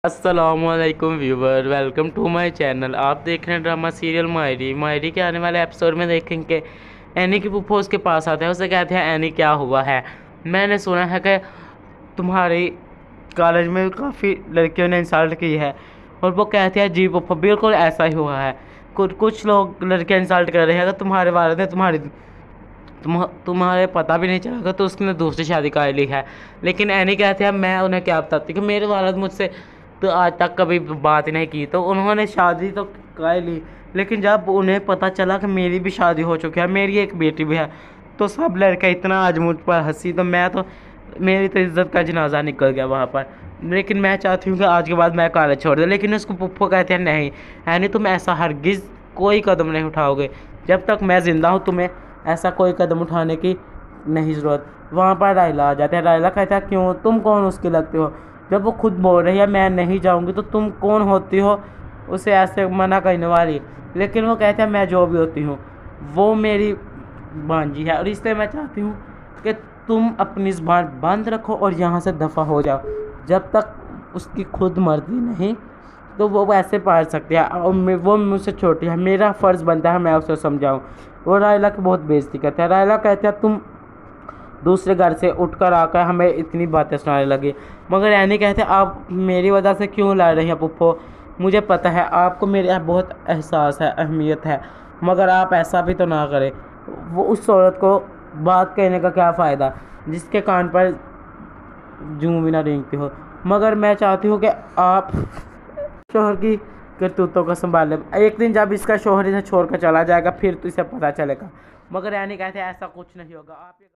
अस्सलामुअलैकुम viewer, welcome to my channel. आप देख रहे हैं ड्रामा सीरियल मायरी। मायरी के आने वाले एपिसोड में देखेंगे एनी की फूफो उसके पास आते हैं, उसे कहते हैं एनी क्या हुआ है। मैंने सुना है कि तुम्हारी कॉलेज में काफ़ी लड़कियों ने इंसल्ट की है। और वो कहते हैं जी फूफो बिल्कुल ऐसा ही हुआ है। कुछ लोग लड़कियाँ इंसल्ट कर रहे हैं कि तुम्हारे वाले ने तुम्हारे पता भी नहीं चला तो उसने दूसरी शादी कर ली है। लेकिन एनी कहते हैं मैं उन्हें क्या बताती कि मेरे वालिद मुझसे तो आज तक कभी बात नहीं की, तो उन्होंने शादी तो कर ली। लेकिन जब उन्हें पता चला कि मेरी भी शादी हो चुकी है, मेरी एक बेटी भी है, तो सब लड़के इतना आज मुझ पर हंसी, तो मेरी तो इज्जत का जनाजा निकल गया वहाँ पर। लेकिन मैं चाहती हूँ कि आज के बाद मैं कॉलेज छोड़ दूँ, लेकिन उसको पप्पू कहते हैं नहीं एनी तुम ऐसा हरगिज़ कोई कदम नहीं उठाओगे। जब तक मैं ज़िंदा हूँ तुम्हें ऐसा कोई कदम उठाने की नहीं ज़रूरत। वहाँ पर रायला आ जाता है। रायला कहता है क्यों, तुम कौन उसकी लगते हो। जब वो खुद बोल रही है मैं नहीं जाऊँगी, तो तुम कौन होती हो उसे ऐसे मना करने वाली। लेकिन वो कहते हैं मैं जो भी होती हूँ वो मेरी भांजी है, और इसलिए मैं चाहती हूँ कि तुम अपनी ज़ुबान बंद रखो और यहाँ से दफ़ा हो जाओ। जब तक उसकी खुद मर्जी नहीं तो वो वैसे पाल सकती है, और वो मुझसे छोटी है, मेरा फ़र्ज़ बनता है मैं उसे समझाऊँ। वो रायला की बहुत बेइज्जती करता है। रायला कहता है तुम दूसरे घर से उठकर आकर हमें इतनी बातें सुनाने लगी। मगर एनी कहते हैं आप मेरी वजह से क्यों लड़ रही हैं पुप्पो, मुझे पता है आपको मेरे बहुत एहसास है, अहमियत है, मगर आप ऐसा भी तो ना करें। वो उस औरत को बात कहने का क्या फ़ायदा जिसके कान पर जूं भी ना रेंगती हो। मगर मैं चाहती हूँ कि आप शोहर की करतूतों को संभाल ले। एक दिन जब इसका शोहर इसे छोड़कर चला जाएगा फिर तो इसे पता चलेगा। मगर यानी कहते हैं ऐसा कुछ नहीं होगा। आप